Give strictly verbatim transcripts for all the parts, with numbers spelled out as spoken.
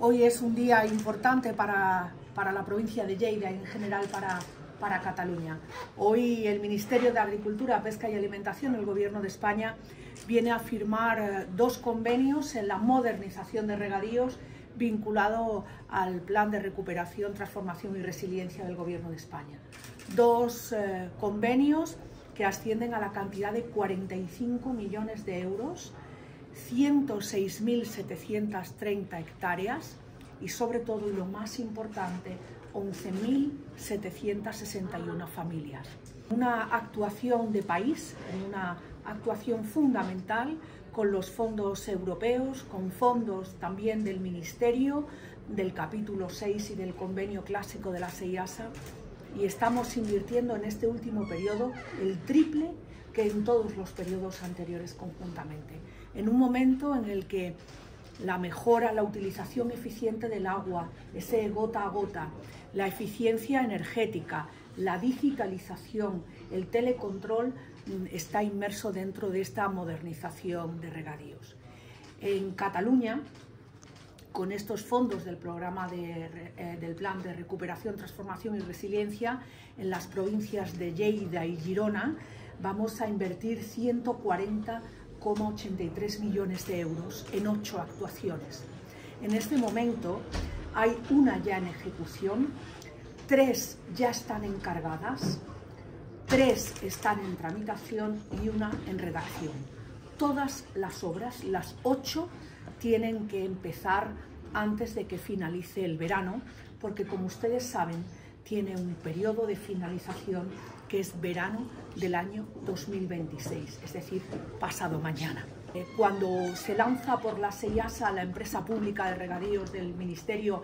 Hoy es un día importante para, para la provincia de Lleida y en general para, para Cataluña. Hoy el Ministerio de Agricultura, Pesca y Alimentación, el Gobierno de España, viene a firmar dos convenios en la modernización de regadíos vinculado al Plan de Recuperación, Transformación y Resiliencia del Gobierno de España. Dos eh, convenios que ascienden a la cantidad de cuarenta y cinco millones de euros, ciento seis mil setecientas treinta hectáreas y, sobre todo y lo más importante, once mil setecientas sesenta y una familias. Una actuación de país, una actuación fundamental con los fondos europeos, con fondos también del Ministerio, del capítulo seis y del convenio clásico de la SEIASA, y estamos invirtiendo en este último periodo el triple que en todos los periodos anteriores conjuntamente, en un momento en el que la mejora, la utilización eficiente del agua, ese gota a gota, la eficiencia energética, la digitalización, el telecontrol está inmerso dentro de esta modernización de regadíos. En Cataluña, con estos fondos del programa de, eh, del Plan de Recuperación, Transformación y Resiliencia, en las provincias de Lleida y Girona, vamos a invertir ciento cuarenta coma ochenta y tres millones de euros en ocho actuaciones. En este momento hay una ya en ejecución, tres ya están encargadas, tres están en tramitación y una en redacción. Todas las obras, las ocho, tienen que empezar antes de que finalice el verano, porque, como ustedes saben, tiene un periodo de finalización que es verano del año dos mil veintiséis, es decir, pasado mañana. Cuando se lanza por la SEIASA, la empresa pública de regadíos del Ministerio,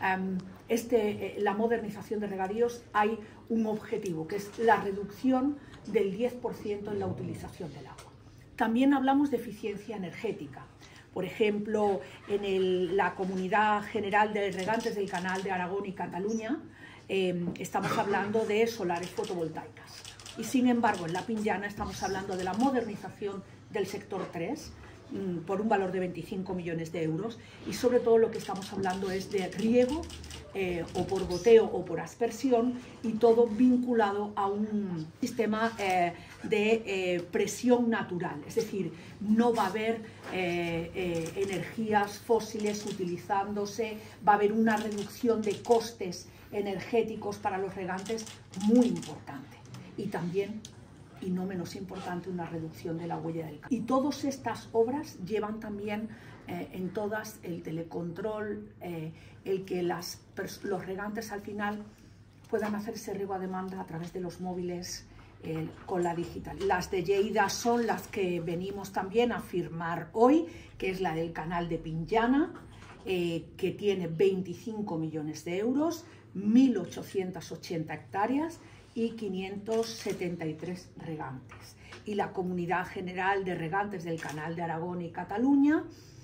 este, la modernización de regadíos, hay un objetivo, que es la reducción del diez por ciento en la utilización del agua. También hablamos de eficiencia energética. Por ejemplo, en el, la Comunidad General de Regantes del Canal de Aragón y Cataluña, eh, estamos hablando de solares fotovoltaicas. Y sin embargo, en la Pinllana estamos hablando de la modernización del sector tres, mmm, por un valor de veinticinco millones de euros, y sobre todo lo que estamos hablando es de riego, eh, o por goteo o por aspersión, y todo vinculado a un sistema eh, de eh, presión natural, es decir, no va a haber eh, eh, energías fósiles utilizándose, va a haber una reducción de costes energéticos para los regantes muy importante, y también, y no menos importante, una reducción de la huella del carbón. Y todas estas obras llevan también eh, en todas el telecontrol, eh, el que las, los regantes al final puedan hacerse riego a demanda a través de los móviles eh, con la digital. Las de Lleida son las que venimos también a firmar hoy, que es la del canal de Pinllana, eh, que tiene veinticinco millones de euros, mil ochocientas ochenta hectáreas y quinientos setenta y tres regantes. Y la Comunidad General de Regantes del Canal de Aragón y Cataluña,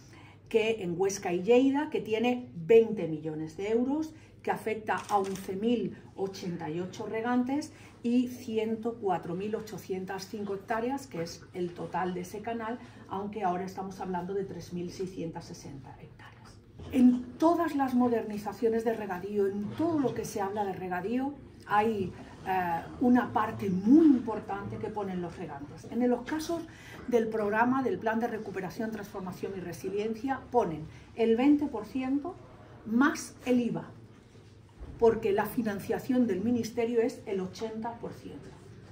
que en Huesca y Lleida, que tiene veinte millones de euros, que afecta a once mil ochenta y ocho regantes y ciento cuatro mil ochocientas cinco hectáreas, que es el total de ese canal, aunque ahora estamos hablando de tres mil seiscientas sesenta hectáreas. En todas las modernizaciones de regadío, en todo lo que se habla de regadío, hay eh, una parte muy importante que ponen los regantes. En los casos del programa del Plan de Recuperación, Transformación y Resiliencia, ponen el veinte por ciento más el I V A, porque la financiación del Ministerio es el ochenta por ciento.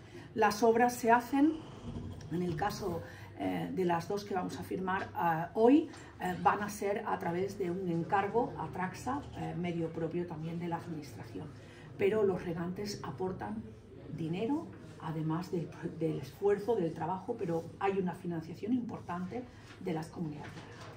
Las obras se hacen, en el caso eh, de las dos que vamos a firmar eh, hoy, eh, van a ser a través de un encargo a Traxa, eh, medio propio también de la Administración. Pero los regantes aportan dinero, además de, del esfuerzo, del trabajo, pero hay una financiación importante de las comunidades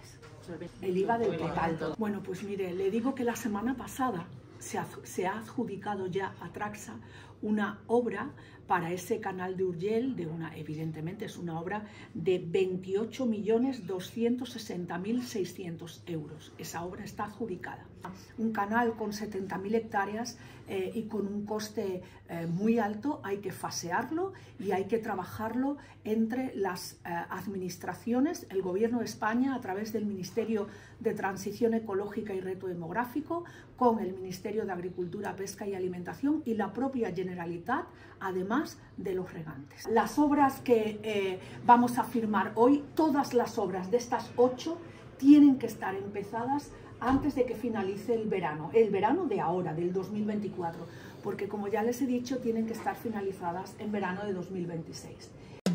de regantes. El I V A del total. Bueno, pues mire, le digo que la semana pasada se ha, se ha adjudicado ya a Traxa una obra para ese canal de Urgell, de una, evidentemente es una obra de veintiocho millones doscientos sesenta mil seiscientos euros. Esa obra está adjudicada. Un canal con setenta mil hectáreas eh, y con un coste eh, muy alto, hay que fasearlo y hay que trabajarlo entre las eh, administraciones, el Gobierno de España a través del Ministerio de Transición Ecológica y Reto Demográfico, con el Ministerio de Agricultura, Pesca y Alimentación y la propia Generalitat, además de los regantes. Las obras que eh, vamos a firmar hoy, todas las obras de estas ocho, tienen que estar empezadas antes de que finalice el verano, el verano de ahora, del dos mil veinticuatro, porque como ya les he dicho, tienen que estar finalizadas en verano de dos mil veintiséis.